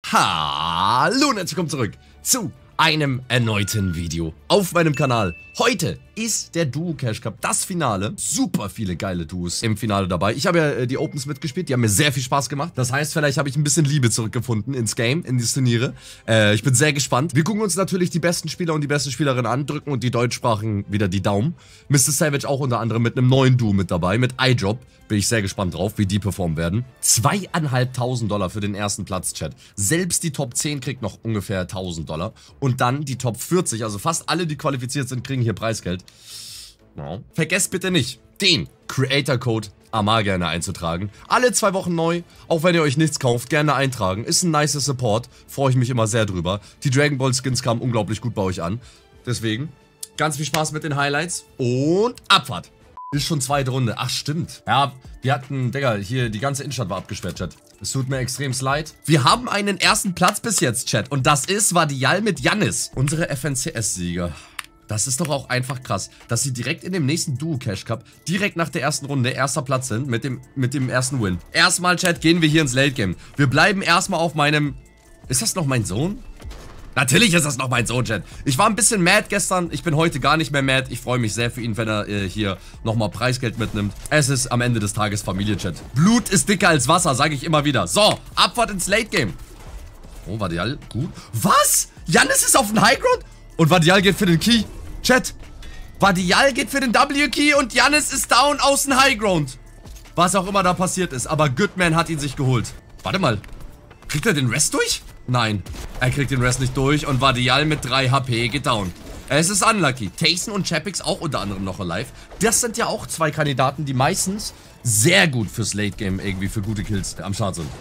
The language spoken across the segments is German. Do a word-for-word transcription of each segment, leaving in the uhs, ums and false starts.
Hallo und herzlich willkommen zurück zu einem erneuten Video auf meinem Kanal. Heute ist der Duo Cash Cup, das Finale. Super viele geile Duos im Finale dabei. Ich habe ja äh, die Opens mitgespielt, die haben mir sehr viel Spaß gemacht. Das heißt, vielleicht habe ich ein bisschen Liebe zurückgefunden ins Game, in die Turniere. Äh, ich bin sehr gespannt. Wir gucken uns natürlich die besten Spieler und die besten Spielerinnen an, drücken und die Deutschsprachigen wieder die Daumen. Mister Savage auch unter anderem mit einem neuen Duo mit dabei, mit iDrop. Bin ich sehr gespannt drauf, wie die performen werden. Zweieinhalbtausend Dollar für den ersten Platz, Chat. Selbst die Top zehn kriegt noch ungefähr tausend Dollar. Und dann die Top vierzig, also fast alle, die qualifiziert sind, kriegen hier Preisgeld. No. Vergesst bitte nicht, den Creator Code Amar gerne einzutragen. Alle zwei Wochen neu, auch wenn ihr euch nichts kauft, gerne eintragen. Ist ein nicer Support, freue ich mich immer sehr drüber. Die Dragon Ball Skins kamen unglaublich gut bei euch an. Deswegen, ganz viel Spaß mit den Highlights und Abfahrt. Ist schon zweite Runde. Ach, stimmt. Ja, wir hatten, Digga, hier, die ganze Innenstadt war abgesperrt, Chat. Es tut mir extrem leid. Wir haben einen ersten Platz bis jetzt, Chat. Und das ist Vadial mit Jannis. Unsere F N C S-Sieger. Das ist doch auch einfach krass, dass sie direkt in dem nächsten Duo Cash Cup, direkt nach der ersten Runde, erster Platz sind mit dem, mit dem ersten Win. Erstmal, Chat, gehen wir hier ins Late Game. Wir bleiben erstmal auf meinem... Ist das noch mein Sohn? Natürlich ist das noch mein Sohn, Chat. Ich war ein bisschen mad gestern. Ich bin heute gar nicht mehr mad. Ich freue mich sehr für ihn, wenn er äh, hier nochmal Preisgeld mitnimmt. Es ist am Ende des Tages Familie, Chat. Blut ist dicker als Wasser, sage ich immer wieder. So, Abfahrt ins Late Game. Oh, Vadial, gut. Was? Jannis ist auf dem Highground? Und Vadial geht für den Key. Chat. Vadial geht für den W-Key und Jannis ist down aus dem Highground. Was auch immer da passiert ist. Aber Goodman hat ihn sich geholt. Warte mal. Kriegt er den Rest durch? Nein, er kriegt den Rest nicht durch und Vadial mit drei H P geht down. Es ist unlucky. Tayson und Chapix auch unter anderem noch alive. Das sind ja auch zwei Kandidaten, die meistens sehr gut fürs Late Game irgendwie für gute Kills am Start sind.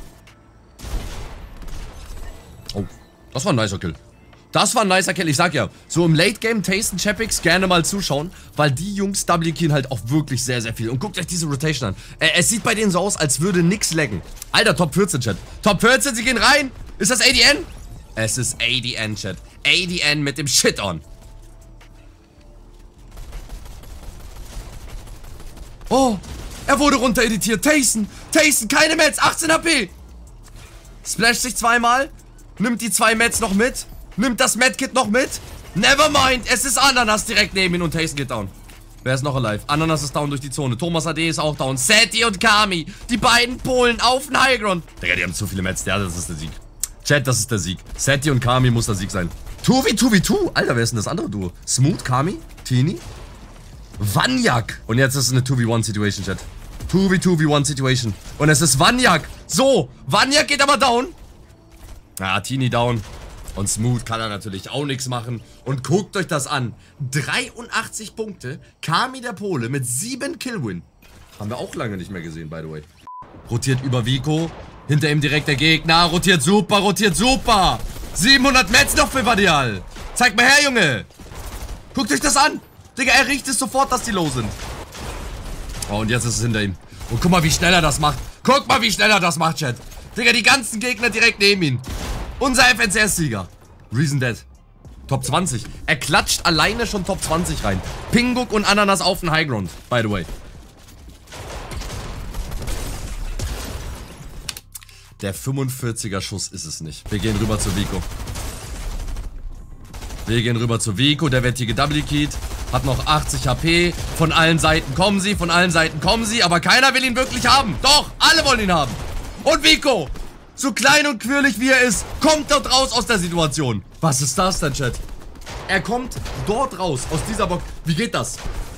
Oh, das war ein nicer Kill. Das war ein nicer Kill. Ich sag ja, so im Late Game Tayson, Chapix gerne mal zuschauen, weil die Jungs W-Keyen halt auch wirklich sehr, sehr viel. Und guckt euch diese Rotation an. Äh, es sieht bei denen so aus, als würde nix laggen. Alter, Top vierzehn, Chat. Top vierzehn, sie gehen rein. Ist das A D N? Es ist A D N, Chat. A D N mit dem Shit on. Oh, er wurde runtereditiert. Tayson, Tayson, keine Mets, achtzehn H P. Splasht sich zweimal. Nimmt die zwei Mets noch mit. Nimmt das Medkit noch mit. Nevermind, es ist Ananas direkt neben ihn und Tayson geht down. Wer ist noch alive? Ananas ist down durch die Zone. Thomas A D ist auch down. Seti und Kami. Die beiden Polen auf den Highground. Digga, die haben zu viele Mets. Ja, das ist der Sieg. Chat, das ist der Sieg. Seti und Kami muss der Sieg sein. zwei v zwei v zwei. Alter, wer ist denn das andere Duo? Smooth, Kami, Tini, Vanjak. Und jetzt ist es eine zwei v eins Situation, Chat. zwei v zwei v eins Situation. Und es ist Vanjak. So, Vanjak geht aber down. Ja, Tini down. Und Smooth kann er natürlich auch nichts machen. Und guckt euch das an. dreiundachtzig Punkte. Kami der Pole mit sieben Killwin. Haben wir auch lange nicht mehr gesehen, by the way. Rotiert über Vico. Hinter ihm direkt der Gegner. Rotiert super, rotiert super. siebenhundert Mets noch für Vadial. Zeig mal her, Junge. Guckt euch das an. Digga, er riecht es sofort, dass die low sind. Oh, und jetzt ist es hinter ihm. Und guck mal, wie schnell er das macht. Guck mal, wie schnell er das macht, Chat. Digga, die ganzen Gegner direkt neben ihn. Unser F N C S-Sieger. Reason Dead. Top zwanzig. Er klatscht alleine schon Top zwanzig rein. Pinguk und Ananas auf den Highground, by the way. Der fünfundvierziger Schuss ist es nicht. Wir gehen rüber zu Vico. Wir gehen rüber zu Vico. Der wird hier gedouble-keyed. Hat noch achtzig H P. Von allen Seiten kommen sie. Von allen Seiten kommen sie. Aber keiner will ihn wirklich haben. Doch, alle wollen ihn haben. Und Vico, so klein und quirlig wie er ist, kommt dort raus aus der Situation. Was ist das denn, Chat? Er kommt dort raus, aus dieser Box. Wie geht das?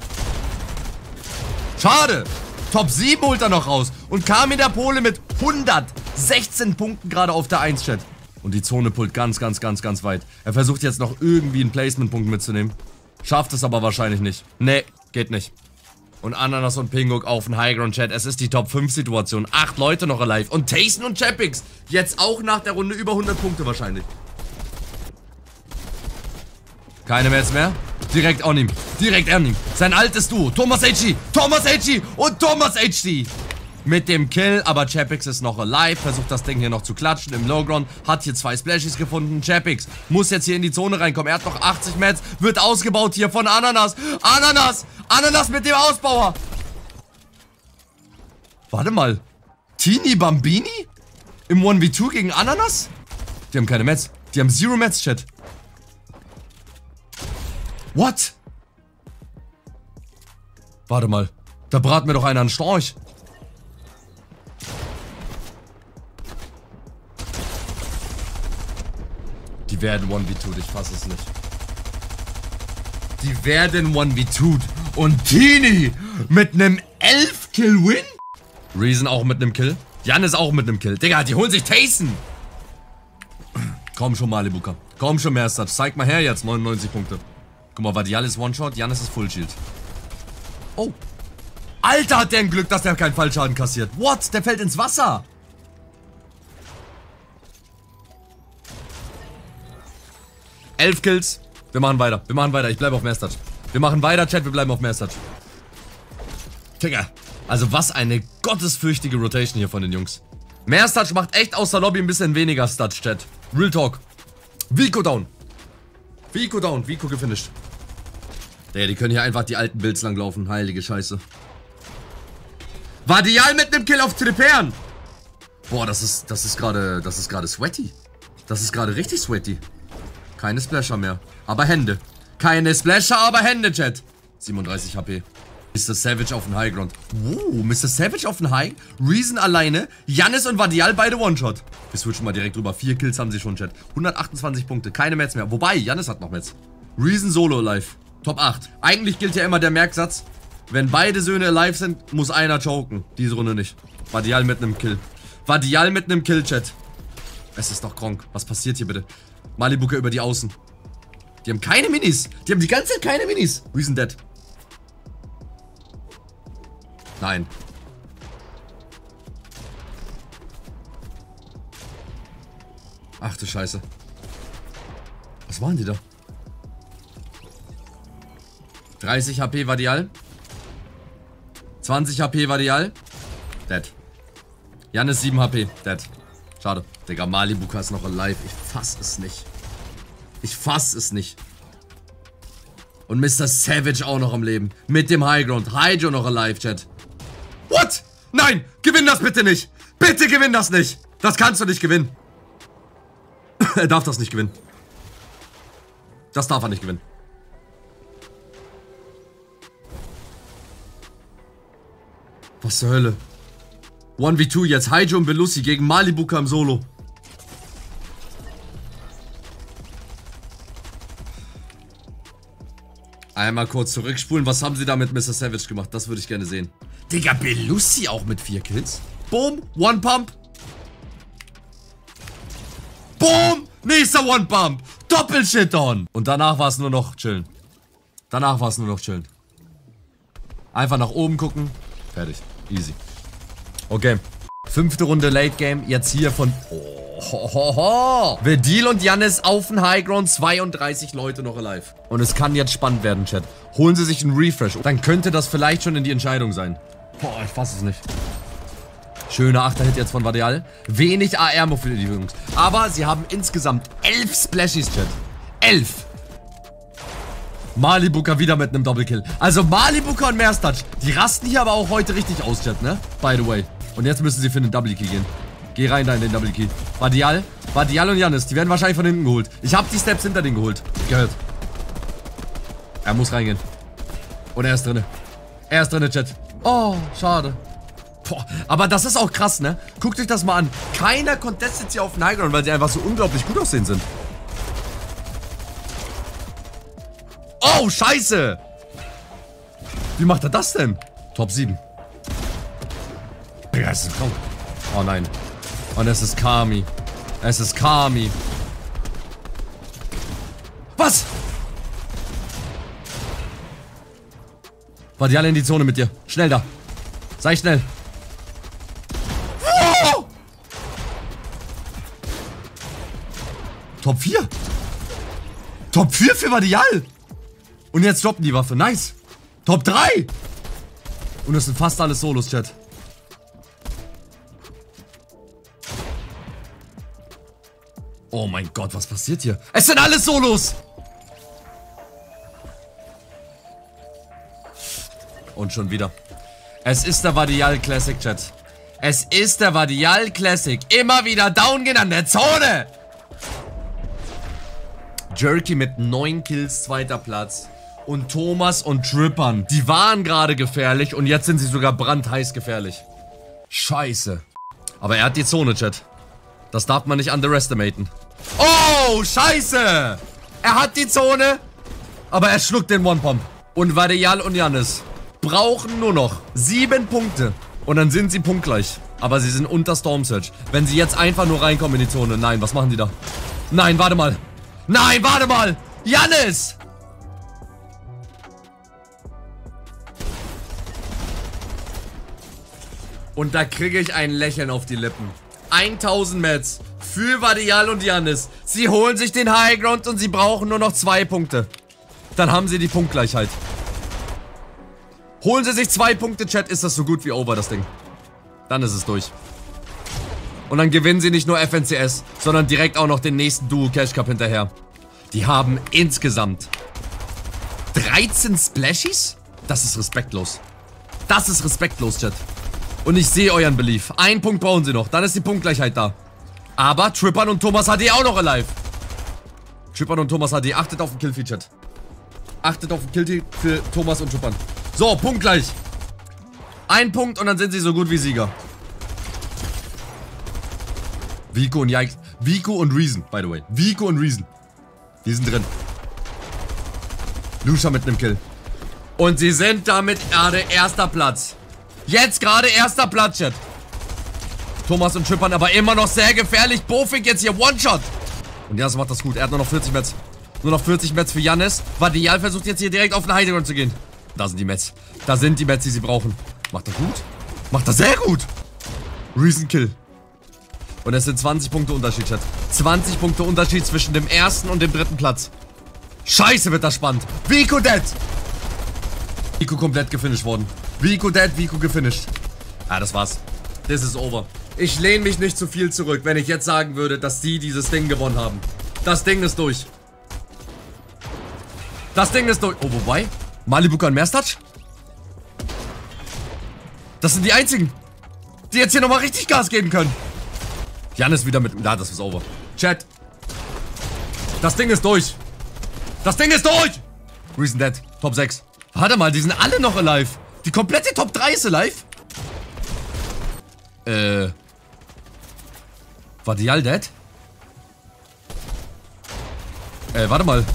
Schade. Top sieben holt er noch raus. Und Kami der Pole mit hundertsechzehn Punkten gerade auf der eins, Chat. Und die Zone pullt ganz, ganz, ganz, ganz weit. Er versucht jetzt noch irgendwie einen Placement-Punkt mitzunehmen. Schafft es aber wahrscheinlich nicht. Nee, geht nicht. Und Ananas und Pinguk auf den Highground, Chat. Es ist die Top fünf Situation. Acht Leute noch alive. Und Tayson und Chapix. Jetzt auch nach der Runde über hundert Punkte wahrscheinlich. Keine Mets mehr. Direkt on ihm. Direkt an ihm. Sein altes Duo. Thomas H D. Thomas H D und Thomas H D. Mit dem Kill. Aber Chapix ist noch alive. Versucht das Ding hier noch zu klatschen im Lowground. Hat hier zwei Splashies gefunden. Chapix muss jetzt hier in die Zone reinkommen. Er hat noch achtzig Mets. Wird ausgebaut hier von Ananas. Ananas. Ananas mit dem Ausbauer. Warte mal. Tini Bambini? Im eins v zwei gegen Ananas? Die haben keine Mets. Die haben Zero Mets, Chat. What? Warte mal. Da braten wir doch einer einen Storch. Die werden eins v zwei, ich fasse es nicht. Die werden eins v zwei. Und Tini mit einem elf Kill Win? Reason auch mit einem Kill. Jan ist auch mit einem Kill. Digga, die holen sich Tayson. Komm schon, Malibuka. Komm schon, Merstat. Zeig mal her jetzt. neunundneunzig Punkte. Guck mal, Vadial ist One-Shot. Jan ist das Full-Shield. Oh. Alter, hat der ein Glück, dass der keinen Fallschaden kassiert. What? Der fällt ins Wasser. Elf Kills. Wir machen weiter. Wir machen weiter. Ich bleibe auf Merstat. Wir machen weiter, Chat. Wir bleiben auf Merstat. Digga. Also was eine gottesfürchtige Rotation hier von den Jungs. Merstat macht echt aus der Lobby ein bisschen weniger Stats, Chat. Real Talk. Vico down. Vico down. Vico gefinisht. Digga, die können hier einfach die alten Builds langlaufen. Heilige Scheiße. Vadial mit einem Kill auf Tripern. Boah, das ist, das ist gerade, das ist gerade sweaty. Das ist gerade richtig sweaty. Keine Splasher mehr. Aber Hände. Keine Splasher, aber Hände, Chat. siebenunddreißig H P. Mister Savage auf den Highground. Oh, Mister Savage auf den High. Reason alleine. Jannis und Vadial beide One-Shot. Wir switchen mal direkt rüber. Vier Kills haben sie schon, Chat. hundertachtundzwanzig Punkte. Keine Mets mehr. Wobei, Jannis hat noch Mets. Reason solo alive. Top acht. Eigentlich gilt ja immer der Merksatz. Wenn beide Söhne alive sind, muss einer choken. Diese Runde nicht. Vadial mit einem Kill. Vadial mit einem Kill, Chat. Es ist doch krank. Was passiert hier bitte? Malibuka über die Außen. Die haben keine Minis. Die haben die ganze Zeit keine Minis. Reason dead. Nein. Ach du Scheiße. Was waren die da? dreißig H P Vadial. zwanzig H P Vadial. Dead. Jannis sieben H P. Dead. Schade. Digga, Malibuka ist noch alive. Ich fass es nicht. Ich fass es nicht. Und Mister Savage auch noch am Leben. Mit dem Highground. Hydro noch alive, Chat. What? Nein! Gewinn das bitte nicht! Bitte gewinn das nicht! Das kannst du nicht gewinnen. Er darf das nicht gewinnen. Das darf er nicht gewinnen. Was zur Hölle? eins v zwei jetzt. Hydro und Belussi gegen Malibuka im Solo. Einmal kurz zurückspulen. Was haben sie da mit Mister Savage gemacht? Das würde ich gerne sehen. Digga, Belussi auch mit vier Kills. Boom. One Pump. Boom. Nächster One Pump. Doppelshit on. Und danach war es nur noch chillen. Danach war es nur noch chillen. Einfach nach oben gucken. Fertig. Easy. Okay. Fünfte Runde Late Game. Jetzt hier von... Oh, ho, ho, ho. Vedil und Jannis auf den Highground. zweiunddreißig Leute noch alive. Und es kann jetzt spannend werden, Chat. Holen sie sich einen Refresh. Dann könnte das vielleicht schon in die Entscheidung sein. Boah, ich fasse es nicht. Schöner Achter-Hit jetzt von Vadial. Wenig A R für die Jungs. Aber sie haben insgesamt elf Splashies, Chat. Elf. Malibuka wieder mit einem Doppelkill. Also Malibuka und Merstat, die rasten hier aber auch heute richtig aus, Chat, ne? By the way. Und jetzt müssen sie für den Double Key gehen. Geh rein da in den Double Key. Vadial, Vadial und Jannis, die werden wahrscheinlich von hinten geholt. Ich habe die Steps hinter denen geholt. Gehört. Er muss reingehen. Und er ist drinne. Er ist drinne, Chat. Oh, schade. Boah, aber das ist auch krass, ne? Guckt euch das mal an. Keiner contestet sie auf den Highground, weil sie einfach so unglaublich gut aussehen sind. Oh, scheiße. Wie macht er das denn? Top sieben. Ja, es ist krank. Oh nein. Und es ist Kami. Es ist Kami. Was? Warte, die alle in die Zone mit dir. Schnell da. Sei schnell. Oh! Top vier. Top vier für Vadial. Und jetzt droppen die Waffe. Nice. Top drei. Und das sind fast alles Solos, Chat. Oh mein Gott, was passiert hier? Es sind alles Solos. Und schon wieder. Es ist der Vadial Classic, Chat. Es ist der Vadial Classic. Immer wieder down gehen an der Zone. Jerky mit neun Kills, zweiter Platz. Und Thomas und Trippern, die waren gerade gefährlich und jetzt sind sie sogar brandheiß gefährlich. Scheiße. Aber er hat die Zone, Chat. Das darf man nicht underestimaten. Oh, scheiße. Er hat die Zone, aber er schluckt den One-Pump. Und Vadiyal und Jannis brauchen nur noch sieben Punkte. Und dann sind sie punktgleich. Aber sie sind unter Storm Surge. Wenn sie jetzt einfach nur reinkommen in die Zone. Nein, was machen die da? Nein, warte mal. Nein, warte mal. Jannis! Und da kriege ich ein Lächeln auf die Lippen. tausend Mets für Vadiyal und Jannis. Sie holen sich den High Ground und sie brauchen nur noch zwei Punkte. Dann haben sie die Punktgleichheit. Holen sie sich zwei Punkte, Chat, ist das so gut wie over, das Ding. Dann ist es durch. Und dann gewinnen sie nicht nur F N C S, sondern direkt auch noch den nächsten Duo Cash Cup hinterher. Die haben insgesamt dreizehn Splashies? Das ist respektlos. Das ist respektlos, Chat. Und ich sehe euren Belief. Einen Punkt brauchen sie noch. Dann ist die Punktgleichheit da. Aber Trippern und Thomas H D auch noch alive. Trippern und Thomas H D. Achtet auf den Killfeed, Chat. Achtet auf den Killfeed für Thomas und Trippern. So, punktgleich. Ein Punkt und dann sind sie so gut wie Sieger. Vico und Yikes. Vico und Reason, by the way. Vico und Reason. Die sind drin. Lucia mit einem Kill. Und sie sind damit gerade erster Platz. Jetzt gerade erster Platz, Chat. Thomas und Trippern aber immer noch sehr gefährlich. Bofink jetzt hier One-Shot. Und Jannis macht das gut. Er hat nur noch vierzig Mets. Nur noch vierzig Mets für Jannis. Vadiyal versucht jetzt hier direkt auf den Highground zu gehen. Da sind die Mets. Da sind die Mets, die sie brauchen. Macht er gut? Macht er sehr gut. Reason Kill. Und es sind zwanzig Punkte Unterschied, Chat. zwanzig Punkte Unterschied zwischen dem ersten und dem dritten Platz. Scheiße, wird das spannend. Vico dead. Vico komplett gefinisht worden. Vico dead, Vico gefinisht. Ah, das war's. This is over. Ich lehne mich nicht zu viel zurück, wenn ich jetzt sagen würde, dass die dieses Ding gewonnen haben. Das Ding ist durch. Das Ding ist durch. Oh, wobei? Malibuka und Merstach? Das sind die einzigen, die jetzt hier nochmal richtig Gas geben können. Jannis wieder mit... Ja, das ist over. Chat. Das Ding ist durch. Das Ding ist durch. Reason dead. Top sechs. Warte mal, die sind alle noch alive. Die komplette Top drei ist alive? Äh. Vadiyal dead? Äh, warte mal.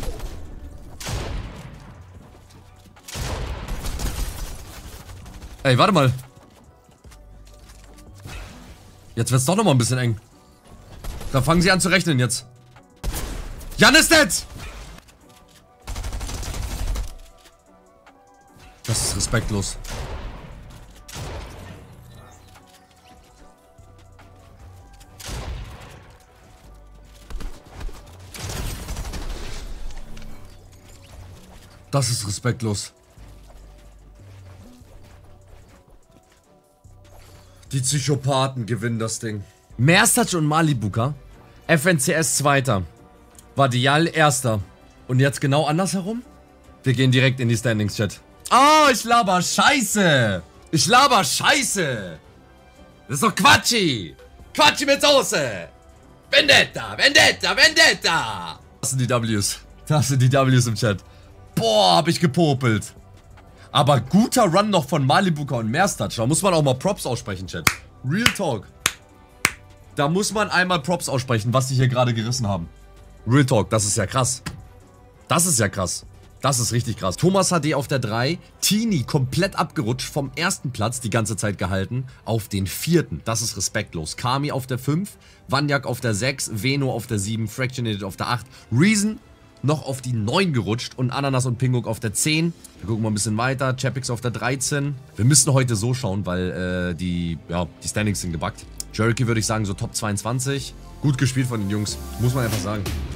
Ey, warte mal. Jetzt wird's doch noch mal ein bisschen eng. Da fangen sie an zu rechnen jetzt. Jannis dead! Das ist respektlos. Das ist respektlos. Die Psychopathen gewinnen das Ding. Merstach und Malibuka. F N C S Zweiter. Vadiyal Erster. Und jetzt genau andersherum? Wir gehen direkt in die Standings, Chat. Oh, ich laber Scheiße. Ich laber Scheiße. Das ist doch Quatschi. Quatschi mit Soße. Vendetta, Vendetta, Vendetta. Das sind die Ws. Das sind die Ws im Chat. Boah, hab ich gepopelt. Aber guter Run noch von Malibuka und Merstach. Da muss man auch mal Props aussprechen, Chat. Real Talk. Da muss man einmal Props aussprechen, was die hier gerade gerissen haben. Real Talk, das ist ja krass. Das ist ja krass. Das ist richtig krass. Thomas H D auf der drei. Tini komplett abgerutscht. Vom ersten Platz die ganze Zeit gehalten. Auf den vierten. Das ist respektlos. Kami auf der fünf. Vanjak auf der sechs. Veno auf der sieben. Fractionated auf der acht. Reason noch auf die neun gerutscht. Und Ananas und Pinguk auf der zehn. Wir gucken mal ein bisschen weiter. Chapix auf der dreizehn. Wir müssen heute so schauen, weil äh, die, ja, die Standings sind gebackt. Jerky würde ich sagen so Top zweiundzwanzig. Gut gespielt von den Jungs. Muss man einfach sagen.